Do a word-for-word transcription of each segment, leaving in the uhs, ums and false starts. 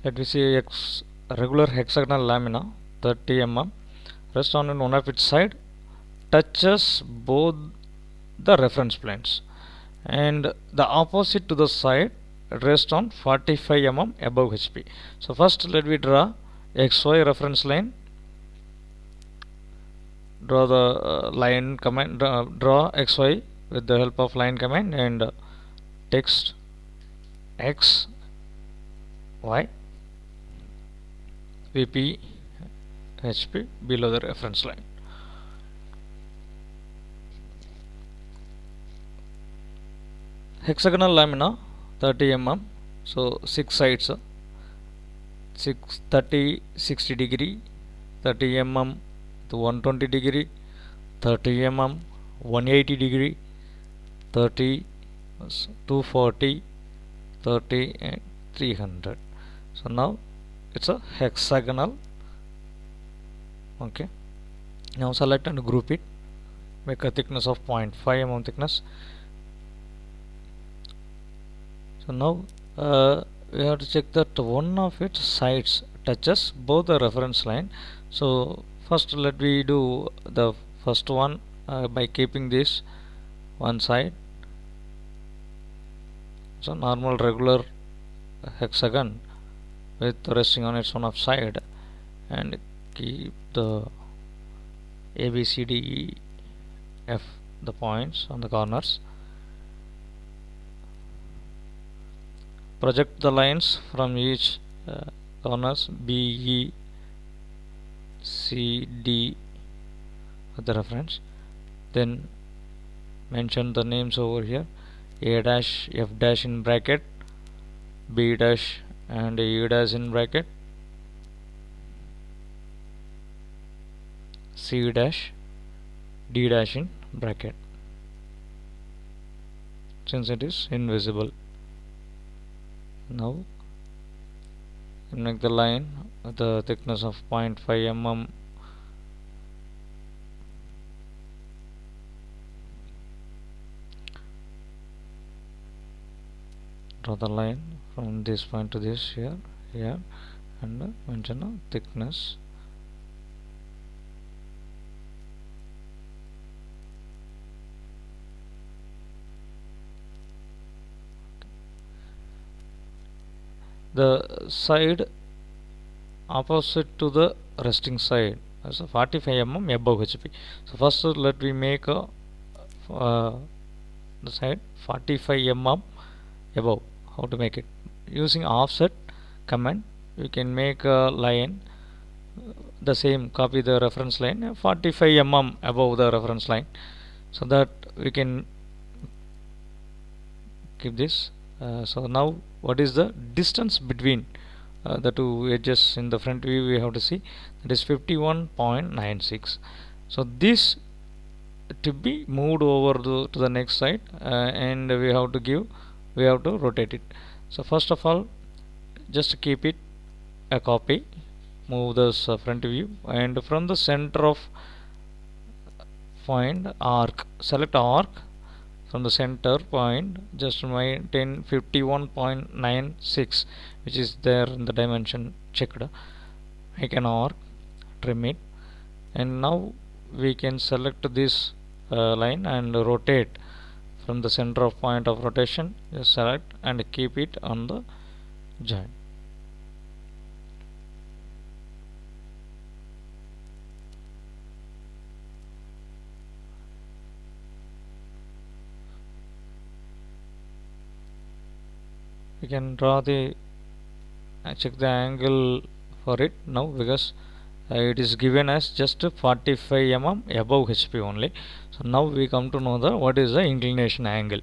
Let me see X regular hexagonal lamina thirty millimeters rest on one of its side, touches both the reference planes, and the opposite to the side rest on forty-five millimeters above H P. So first let me draw X Y reference line. Draw the uh, line command. Uh, draw X Y with the help of line command and uh, text X Y V P H P below the reference line. Hexagonal lamina thirty millimeters, so six sides, six, thirty, sixty degree, thirty millimeters to one hundred twenty degree, thirty millimeters, one hundred eighty degree, thirty, two forty, thirty and three hundred. So now it's a hexagonal. Okay, now select and group it, make a thickness of zero point five millimeter thickness. So now uh, we have to check that one of its sides touches both the reference line. So first let me do the first one uh, by keeping this one side. So normal regular hexagon with resting on its one of side, and keep the A B C D E F the points on the corners. Project the lines from each uh, corners B, E, C, D at the reference. Then mention the names over here: A dash, F dash in bracket, B dash and E dash in bracket, C dash, D dash in bracket, since it is invisible. Now make the line with the thickness of zero point five millimeters. Draw the line from this point to this here, here, and mention a thickness. The side opposite to the resting side is forty-five millimeters above H P. So first let me make a uh, the side forty-five millimeters above. How to make it? Using offset command, you can make a line the same, copy the reference line forty-five millimeters above the reference line, so that we can keep this. Uh, so now what is the distance between uh, the two edges in the front view? We have to see that is fifty-one point nine six. So this to be moved over the, to the next side, uh, and we have to give we have to rotate it. So first of all, just keep it a copy, move this uh, front view, and from the center of find arc, select arc. From the center point, just maintain fifty-one point nine six, which is there in the dimension checked. Make an arc, trim it, and now we can select this uh, line and rotate from the center of point of rotation. Just select and keep it on the joint. We can draw the uh, check the angle for it now, because uh, it is given as just forty-five millimeters above H P only. So now we come to know the what is the inclination angle.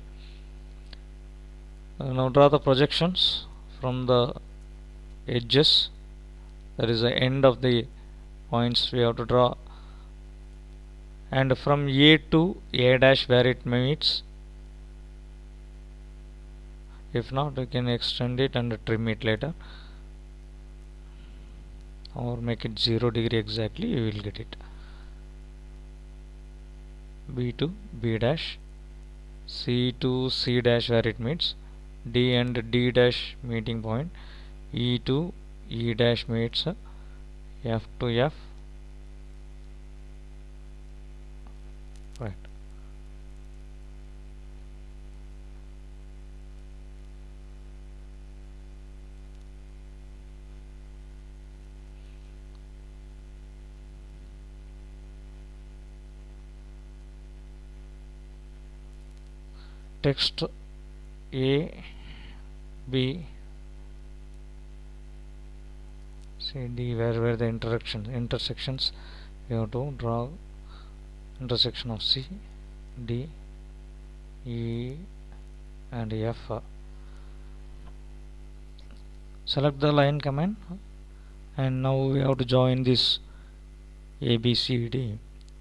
Uh, now draw the projections from the edges, that is the end of the points we have to draw, and from A to A dash where it meets. If not, we can extend it and trim it later, or make it zero degree exactly. You will get it. B to B dash, C to C dash where it meets, D and D dash meeting point, E to E dash meets F to F, right. Text A, B, C, D, where where the intersections intersections we have to draw intersection of C, D, E and F. Select the line command, and now we have to join this A, B, C, D.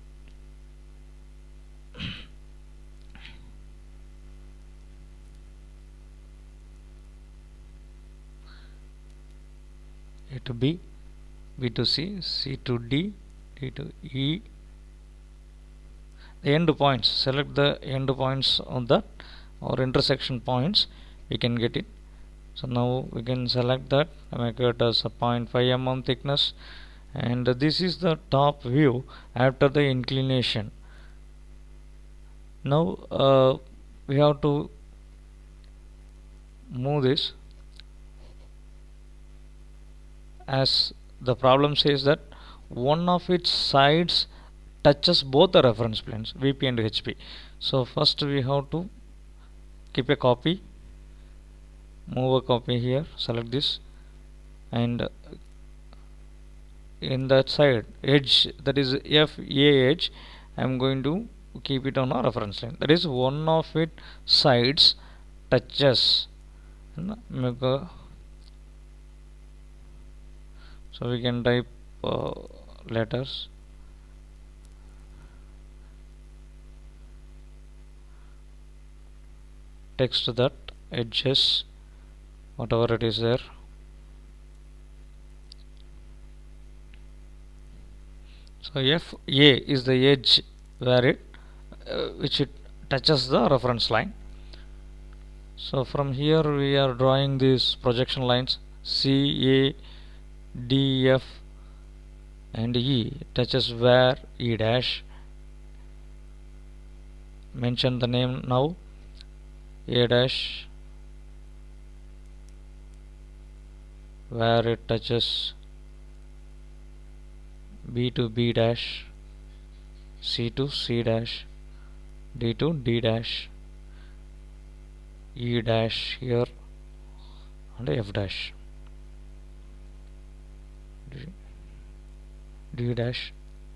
A to B, B to C, C to D, D to E. The end points, select the end points on that or intersection points, we can get it. So now we can select that, make it as a zero point five millimeter thickness, and this is the top view after the inclination. Now uh, we have to move this, as the problem says that one of its sides touches both the reference planes V P and H P. So first we have to keep a copy, move a copy here, select this, and in that side edge, that is F A edge, I am going to keep it on a reference line, that is one of its sides touches. Make a, so we can type uh, letters, text that edges, whatever it is there. So F A is the edge where it uh, which it touches the reference line. So from here we are drawing these projection lines C, A, D, F and E touches where E dash. Mention the name now, A dash, where it touches B to B dash, C to C dash, D to D dash, E dash here and F dash, D, D dash,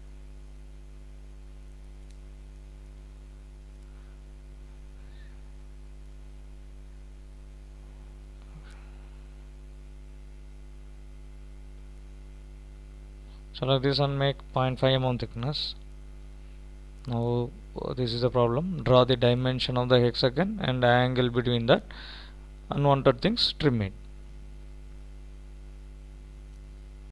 select this and make zero point five millimeter thickness. Now this is the problem, draw the dimension of the hexagon and angle between that, unwanted things trim it.